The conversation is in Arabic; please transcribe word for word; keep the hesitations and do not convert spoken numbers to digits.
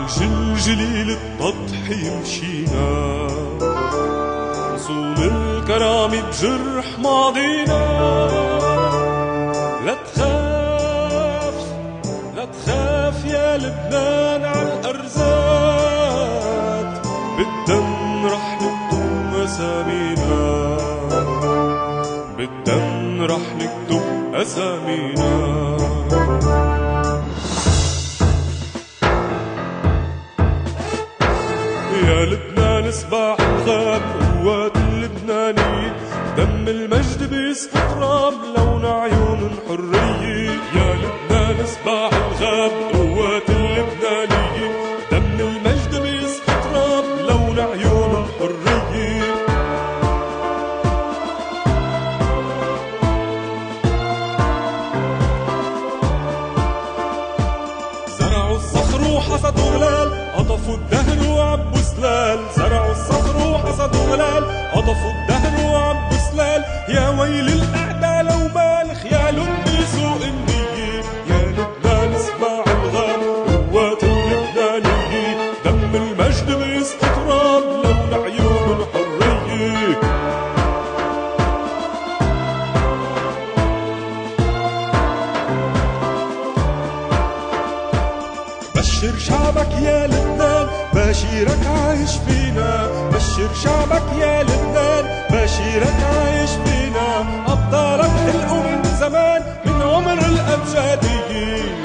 جلجليل التضحية مشينا، نصون الكرامة بجرح ماضينا. لا تخاف لا تخاف يا لبنان عالأرزات، بالدم رح نكتب أسامينا، بالدم رح نكتب أسامينا. يا لبنان سباح الغاب قوات اللبنانية، دم المجد بيسقط تراب لون عيون حرية. يا لبنان سباح الغاب قوات اللبنانية، دم المجد بيسقط تراب لون عيون حرية. زرعوا الصخر وحصدوا غلال، قطفوا الدهر وعبوا سلال. زرعوا الصخر وحصدوا غلال، قطفوا الدهر وعبوا سلال. يا ويل الأعداء لو ما الخيال بسوء النية. يا لبنان سباع الغاب قوات اللبنانية، دم المجد بيسقط تراب لون عيون حرية. بشر شعبك يا لبنان بشيرك عايش فينا، بشر شعبك يا لبنان بشيرك عايش فينا. أبطالك حلقوا من زمان من عمر الأبجدية.